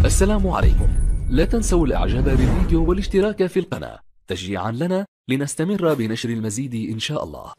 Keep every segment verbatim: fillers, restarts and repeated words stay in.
السلام عليكم. لا تنسوا الاعجاب بالفيديو والاشتراك في القناة تشجيعا لنا لنستمر بنشر المزيد ان شاء الله.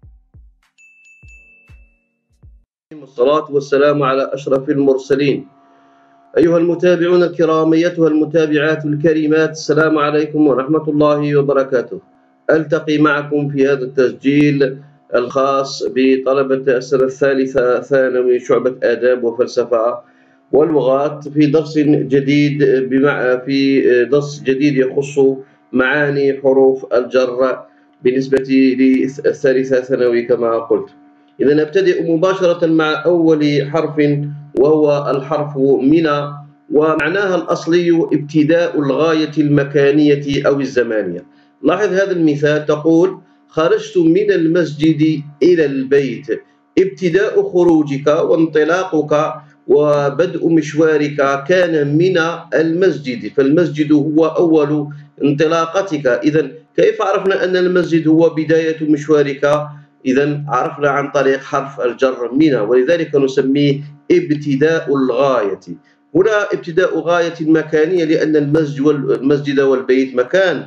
والصلاة والسلام على أشرف المرسلين. أيها المتابعون الكرام، أيتها المتابعات الكريمات، السلام عليكم ورحمة الله وبركاته. ألتقي معكم في هذا التسجيل الخاص بطلبة السنة الثالثة ثانوي شعبة آداب وفلسفة واللغات في درس جديد بمع في درس جديد يخص معاني حروف الجر بالنسبة للثالثة ثانوي كما قلت. إذا نبتدئ مباشرة مع أول حرف وهو الحرف من، ومعناها الأصلي ابتداء الغاية المكانية أو الزمانية. لاحظ هذا المثال، تقول: خرجت من المسجد إلى البيت. ابتداء خروجك وانطلاقك وبدء مشوارك كان من المسجد، فالمسجد هو أول انطلاقتك. إذا كيف عرفنا أن المسجد هو بداية مشوارك؟ إذا عرفنا عن طريق حرف الجر من، ولذلك نسميه ابتداء الغاية. هنا ابتداء غاية مكانية لأن المسجد والبيت مكان.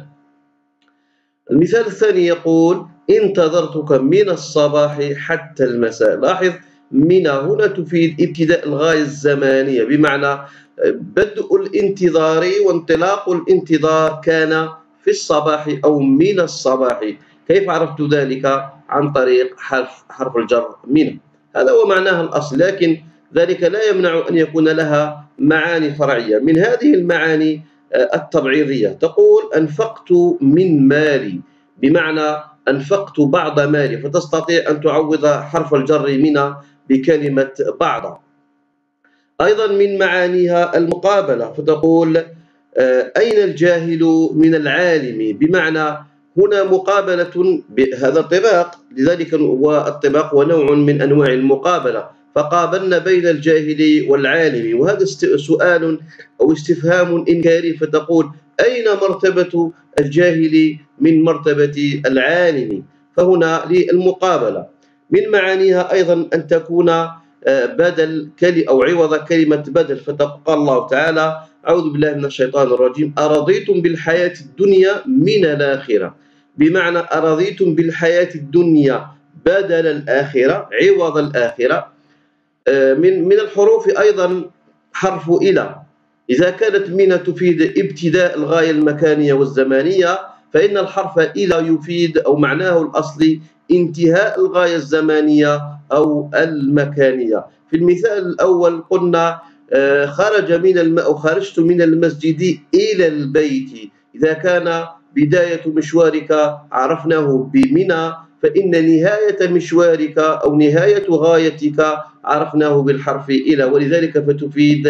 المثال الثاني يقول: انتظرتك من الصباح حتى المساء. لاحظ من هنا تفيد ابتداء الغاية الزمانية، بمعنى بدء الانتظار وانطلاق الانتظار كان في الصباح أو من الصباح. كيف عرفت ذلك؟ عن طريق حرف حرف الجر من. هذا هو معناها الأصل، لكن ذلك لا يمنع أن يكون لها معاني فرعية. من هذه المعاني التبعيضية، تقول: أنفقت من مالي، بمعنى أنفقت بعض مالي، فتستطيع أن تعوض حرف الجر من بكلمة بعض. أيضا من معانيها المقابلة، فتقول: أين الجاهل من العالم، بمعنى هنا مقابلة بهذا الطباق، لذلك هو الطباق هو نوع من أنواع المقابلة، فقابلنا بين الجاهل والعالم، وهذا سؤال أو استفهام إنكاري، فتقول: أين مرتبة الجاهل من مرتبة العالم؟ فهنا للمقابلة. من معانيها أيضا أن تكون بدل كلمة أو عوض كلمة بدل، فتقول الله تعالى: أعوذ بالله من الشيطان الرجيم، أرضيتم بالحياة الدنيا من الآخرة، بمعنى أرضيتم بالحياة الدنيا بدل الآخرة، عوض الآخرة. من من الحروف أيضا حرف إلى. إذا كانت من تفيد ابتداء الغاية المكانية والزمانية، فإن الحرف إلى يفيد أو معناه الأصلي انتهاء الغاية الزمانية أو المكانية. في المثال الأول قلنا: خرج من الم... أو خرجت من المسجد إلى البيت. إذا كان بداية مشوارك عرفناه بمنى، فإن نهاية مشوارك أو نهاية غايتك عرفناه بالحرف إلى، ولذلك فتفيد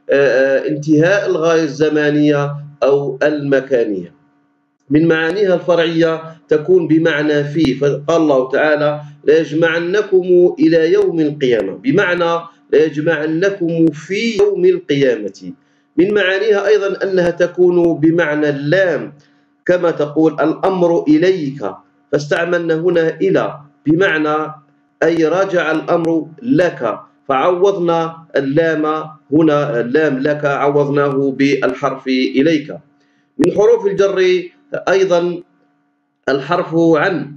انتهاء الغاية الزمانية أو المكانية. من معانيها الفرعية تكون بمعنى في، فقال الله تعالى: ليجمعنكم إلى يوم القيامة، بمعنى ليجمعنكم في يوم القيامة. من معانيها أيضا أنها تكون بمعنى اللام، كما تقول: الأمر إليك، فاستعملنا هنا إلى بمعنى أي رجع الأمر لك، فعوضنا اللام هنا، اللام لك عوضناه بالحرف إليك. من حروف الجر أيضا الحرف عن،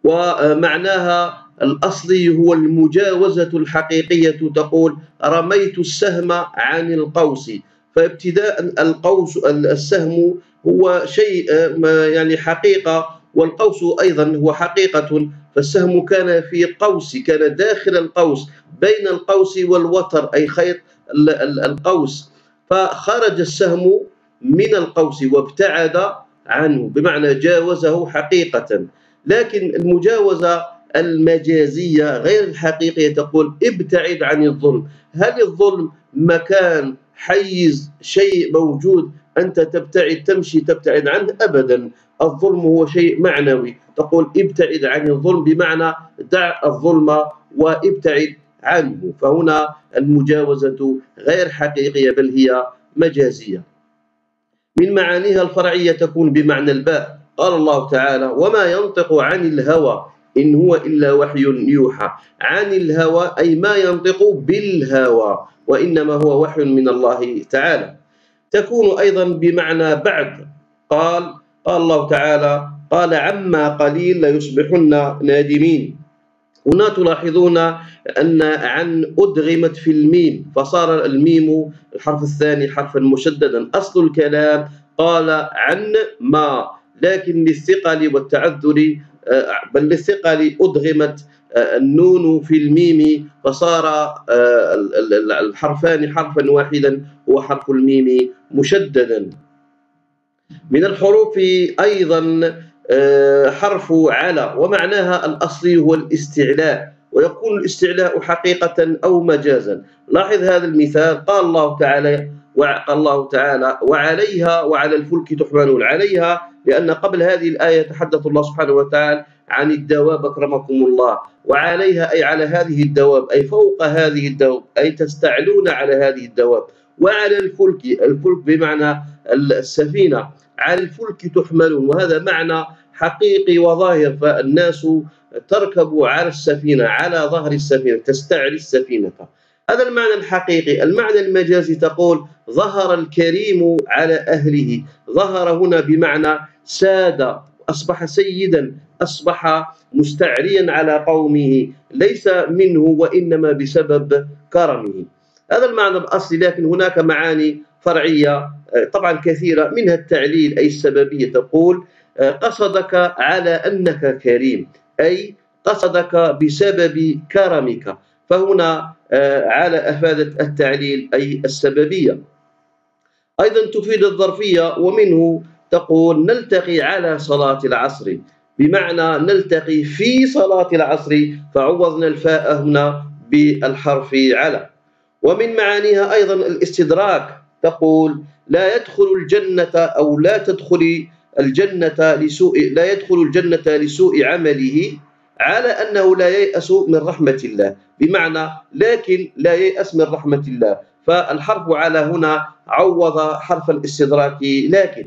ومعناها الأصلي هو المجاوزة الحقيقية. تقول: رميت السهم عن القوس، فابتداء القوس السهم هو شيء يعني حقيقة، والقوس أيضا هو حقيقة، فالسهم كان في قوس، كان داخل القوس بين القوس والوتر أي خيط القوس، فخرج السهم من القوس وابتعد عنه، بمعنى جاوزه حقيقة. لكن المجاوزة المجازية غير الحقيقية تقول: ابتعد عن الظلم. هل الظلم مكان حيز شيء موجود أنت تبتعد تمشي تبتعد عنه؟ أبدا، الظلم هو شيء معنوي. تقول: ابتعد عن الظلم، بمعنى دع الظلم وابتعد عنه. فهنا المجاوزة غير حقيقية بل هي مجازية. من معانيها الفرعية تكون بمعنى الباء. قال الله تعالى: وما ينطق عن الهوى إن هو إلا وحي يوحى. عن الهوى أي ما ينطق بالهوى، وإنما هو وحي من الله تعالى. تكون أيضا بمعنى بعد. قال قال الله تعالى: قال عما قليل ليصبحن نادمين. هنا تلاحظون أن عن أدغمت في الميم، فصار الميم الحرف الثاني حرفا مشددا. أصل الكلام قال عن ما، لكن للثقل والتعذر بل للثقل أدغمت النون في الميم، فصار الحرفان حرفا واحدا هو حرف الميم مشددا. من الحروف أيضا حرف على، ومعناها الأصلي هو الاستعلاء، ويكون الاستعلاء حقيقة أو مجازا. لاحظ هذا المثال. قال الله تعالى قال الله تعالى: وعليها وعلى الفلك تحملون. عليها لأن قبل هذه الآية يتحدث الله سبحانه وتعالى عن الدواب أكرمكم الله، وعليها أي على هذه الدواب، أي فوق هذه الدواب، أي تستعلون على هذه الدواب. وعلى الفلك، الفلك بمعنى السفينة، على الفلك تحملون، وهذا معنى حقيقي وظاهر، فالناس تركب على السفينة، على ظهر السفينة، تستعلي السفينة. هذا المعنى الحقيقي. المعنى المجازي تقول ظهر الكريم على أهله. ظهر هنا بمعنى ساد، أصبح سيدا، أصبح مستعليا على قومه، ليس منه وإنما بسبب كرمه. هذا المعنى الأصلي، لكن هناك معاني فرعية طبعا كثيرة، منها التعليل أي السببية. تقول قصدك على أنك كريم، أي قصدك بسبب كرمك، فهنا على أفادت التعليل أي السببية. أيضا تفيد الظرفية، ومنه تقول نلتقي على صلاة العصر، بمعنى نلتقي في صلاة العصر، فعوضنا الفاء هنا بالحرف على. ومن معانيها أيضا الاستدراك. تقول لا يدخل الجنة أو لا تدخل الجنة لسوء لا يدخل الجنة لسوء عمله، على أنه لا ييأس من رحمة الله، بمعنى لكن لا ييأس من رحمة الله، فالحرف على هنا عوض حرف الاستدراك لكن.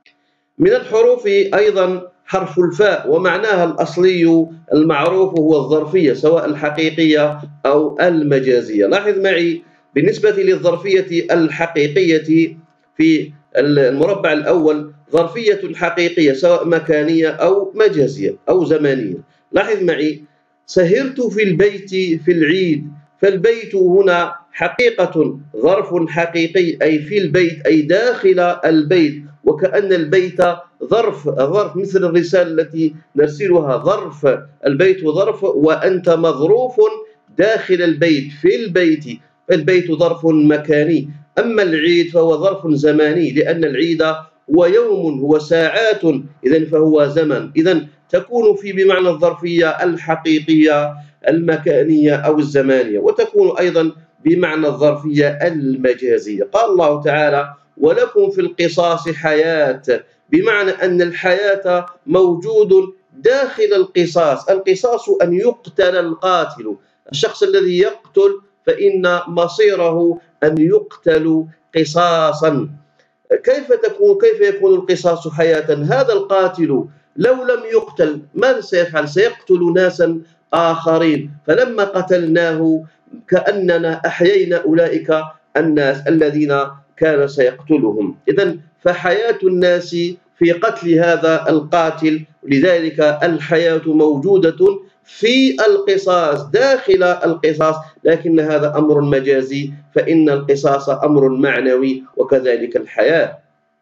من الحروف أيضا حرف الفاء، ومعناها الأصلي المعروف هو الظرفية، سواء الحقيقية أو المجازية. لاحظ معي بالنسبة للظرفية الحقيقية في المربع الأول، ظرفية حقيقية سواء مكانية أو مجازية أو زمانية. لاحظ معي: سهرت في البيت في العيد. فالبيت هنا حقيقة ظرف حقيقي، أي في البيت، أي داخل البيت، وكأن البيت ظرف ظرف مثل الرسالة التي نرسلها ظرف. البيت ظرف وأنت مظروف داخل البيت في البيت، البيت ظرف مكاني. أما العيد فهو ظرف زماني، لأن العيد هو يوم، هو ساعات، إذن فهو زمن. إذن تكون في بمعنى الظرفية الحقيقية المكانية أو الزمانية، وتكون أيضا بمعنى الظرفية المجازية. قال الله تعالى: ولكم في القصاص حياة، بمعنى أن الحياة موجود داخل القصاص. القصاص أن يقتل القاتل، الشخص الذي يقتل فإن مصيره أن يقتل قصاصا. كيف تكون كيف يكون القصاص حياة؟ هذا القاتل لو لم يقتل ماذا سيفعل؟ سيقتل ناسا آخرين، فلما قتلناه كأننا أحيينا أولئك الناس الذين كان سيقتلهم. إذن فحياة الناس في قتل هذا القاتل، لذلك الحياة موجودة في القصاص داخل القصاص، لكن هذا أمر مجازي، فإن القصاص أمر معنوي، وكذلك الحياة.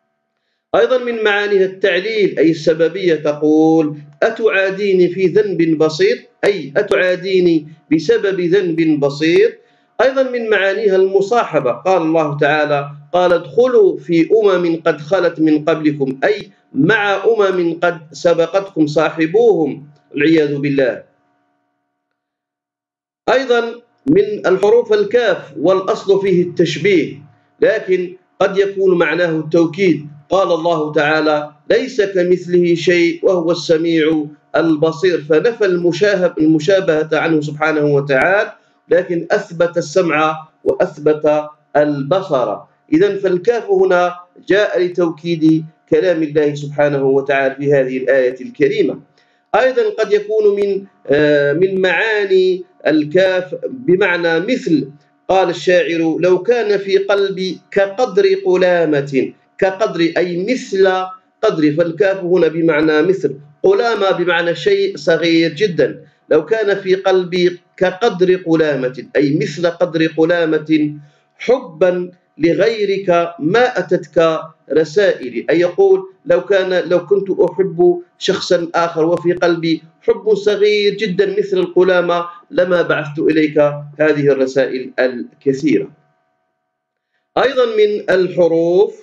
أيضا من معانيها التعليل أي السببية. تقول أتعاديني في ذنب بسيط، أي أتعاديني بسبب ذنب بسيط. أيضا من معانيها المصاحبة. قال الله تعالى: قال ادخلوا في أمم قد خلت من قبلكم، أي مع أمم قد سبقتكم صاحبوهم، والعياذ بالله. أيضا من الحروف الكاف، والأصل فيه التشبيه، لكن قد يكون معناه التوكيد. قال الله تعالى: ليس كمثله شيء وهو السميع البصير، فنفى المشابهة عنه سبحانه وتعالى، لكن أثبت السمع وأثبت البصر. إذن فالكاف هنا جاء لتوكيد كلام الله سبحانه وتعالى في هذه الآية الكريمة. أيضا قد يكون من من معاني الكاف بمعنى مثل. قال الشاعر: لو كان في قلبي كقدر قلامة، كقدر أي مثل قدر، فالكاف هنا بمعنى مثل، قلامة بمعنى شيء صغير جدا. لو كان في قلبي كقدر قلامة أي مثل قدر قلامة حبا لغيرك ما أتتك رسائلي، أي يقول لو كان لو كنت أحب شخصا آخر وفي قلبي حب صغير جدا مثل القلامة لما بعثت إليك هذه الرسائل الكثيرة. أيضا من الحروف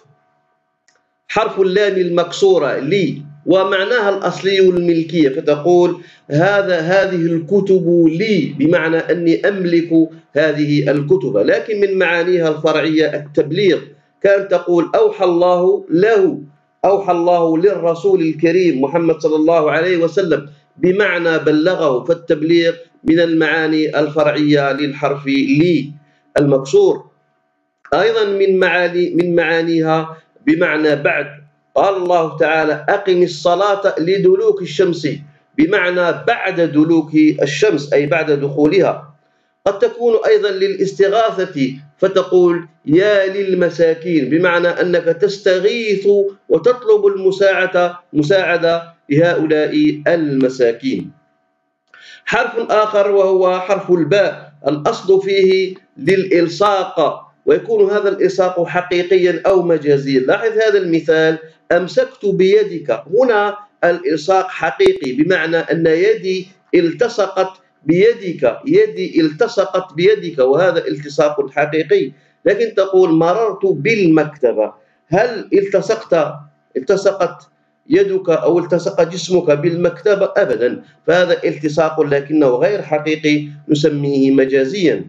حرف اللام المكسورة لي، ومعناها الأصلي الملكية، فتقول هذا هذه الكتب لي، بمعنى أني أملك هذه الكتب. لكن من معانيها الفرعية التبليغ، كان تقول أوحى الله له، أوحى الله للرسول الكريم محمد صلى الله عليه وسلم، بمعنى بلغه، فالتبليغ من المعاني الفرعية للحرف لي المكسور. أيضا من معاني من معانيها بمعنى بعد، قال الله تعالى أقم الصلاة لدلوك الشمس، بمعنى بعد دلوك الشمس أي بعد دخولها. قد تكون أيضا للاستغاثة، فتقول يا للمساكين، بمعنى أنك تستغيث وتطلب المساعدة مساعدة لهؤلاء المساكين. حرف آخر وهو حرف الباء، الأصل فيه للإلصاق، ويكون هذا الإلصاق حقيقيا أو مجازيا. لاحظ هذا المثال: أمسكت بيدك، هنا الإلصاق حقيقي، بمعنى أن يدي التصقت بيدك، يدي التصقت بيدك، وهذا التصاق حقيقي. لكن تقول مررت بالمكتبة، هل التصقت التصقت يدك أو التصق جسمك بالمكتبة؟ أبدا، فهذا التصاق لكنه غير حقيقي، نسميه مجازيا.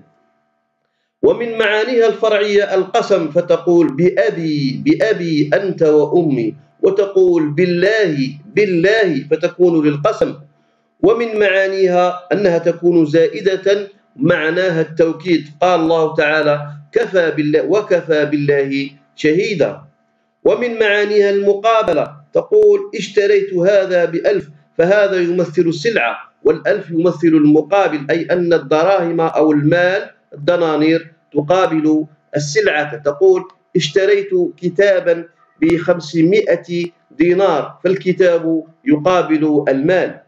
ومن معانيها الفرعية القسم، فتقول بأبي بأبي أنت وأمي، وتقول بالله بالله فتكون للقسم. ومن معانيها أنها تكون زائدة، معناها التوكيد، قال الله تعالى كفى بالله وكفى بالله شهيدا. ومن معانيها المقابلة، تقول اشتريت هذا بألف، فهذا يمثل السلعة، والألف يمثل المقابل، أي أن الدراهم أو المال الدنانير تقابل السلعة. تقول اشتريت كتابا بخمسمائة دينار، فالكتاب يقابل المال.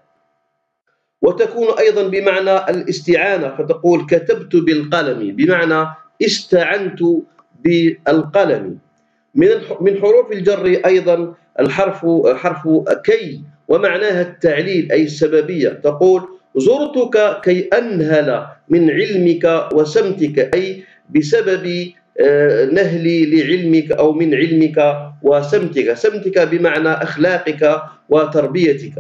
وتكون أيضا بمعنى الاستعانة، فتقول كتبت بالقلم، بمعنى استعنت بالقلم. من من حروف الجر أيضا الحرف حرف كي، ومعناها التعليل أي السببية، تقول زرتك كي أنهل من علمك وسمتك، أي بسبب نهلي لعلمك أو من علمك وسمتك، سمتك بمعنى أخلاقك وتربيتك.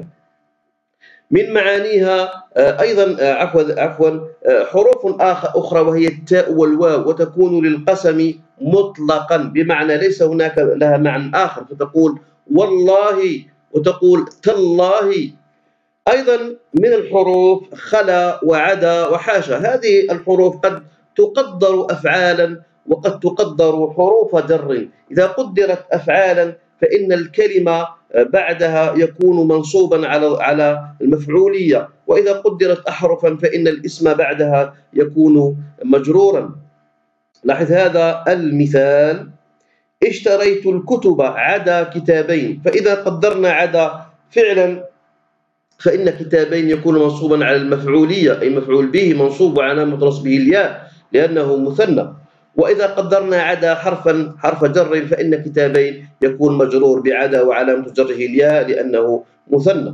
من معانيها أيضا عفوا عفوا حروف أخرى وهي التاء والواو، وتكون للقسم مطلقا، بمعنى ليس هناك لها معنى آخر، فتقول والله وتقول تالله. أيضا من الحروف خلا وعدا وحاشا، هذه الحروف قد تقدر أفعالا وقد تقدر حروف جر. إذا قدرت أفعالا فإن الكلمة بعدها يكون منصوبا على على المفعولية، وإذا قدرت أحرفا فإن الاسم بعدها يكون مجرورا. لاحظ هذا المثال: اشتريت الكتب عدا كتابين، فإذا قدرنا عدا فعلا فإن كتابين يكون منصوبا على المفعولية، أي مفعول به منصوب وعلامة نصبه الياء لأنه مثنى. وإذا قدرنا عدا حرفا حرف جر فإن كتابين يكون مجرور بعدا وعلامة جره الياء لأنه مثنى.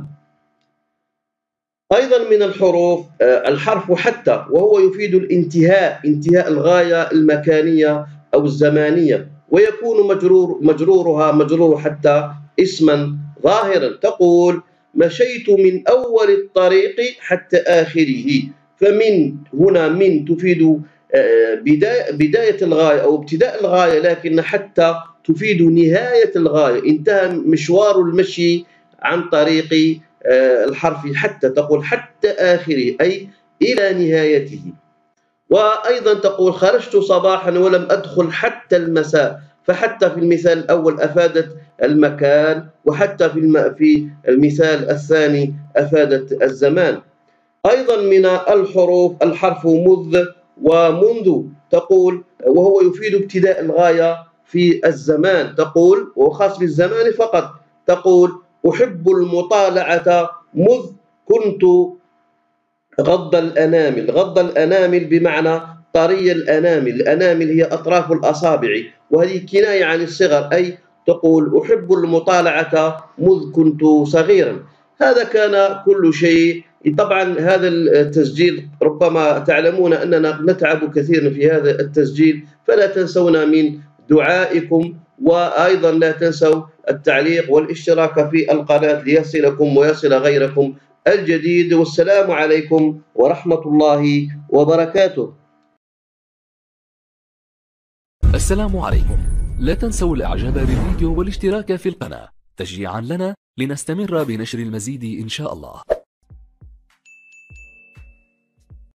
أيضا من الحروف الحرف حتى، وهو يفيد الانتهاء، انتهاء الغاية المكانية أو الزمانية، ويكون مجرور مجرورها مجرور حتى اسما ظاهرا. تقول مشيت من أول الطريق حتى آخره، فمن هنا من تفيد بداية, بداية الغاية أو ابتداء الغاية، لكن حتى تفيد نهاية الغاية، انتهى مشوار المشي عن طريق الحرف حتى، تقول حتى آخره أي إلى نهايته. وأيضا تقول خرجت صباحا ولم أدخل حتى المساء، فحتى في المثال الأول أفادت المكان، وحتى في في المثال الثاني أفادت الزمان. أيضا من الحروف الحرف مذ، ومنذ تقول، وهو يفيد ابتداء الغاية في الزمان، تقول وخاص بالزمان فقط، تقول أحب المطالعة مذ كنت غض الأنامل. غض الأنامل بمعنى طري الأنامل، الأنامل هي أطراف الأصابع، وهذه كناية عن الصغر، أي تقول أحب المطالعة مذ كنت صغيرا. هذا كان كل شيء. طبعا هذا التسجيل ربما تعلمون أننا نتعب كثيرا في هذا التسجيل، فلا تنسونا من دعائكم، وأيضا لا تنسوا التعليق والاشتراك في القناة ليصلكم ويصل غيركم الجديد. والسلام عليكم ورحمة الله وبركاته. السلام عليكم. لا تنسوا الاعجاب بالفيديو والاشتراك في القناة تشجيعا لنا لنستمر بنشر المزيد إن شاء الله.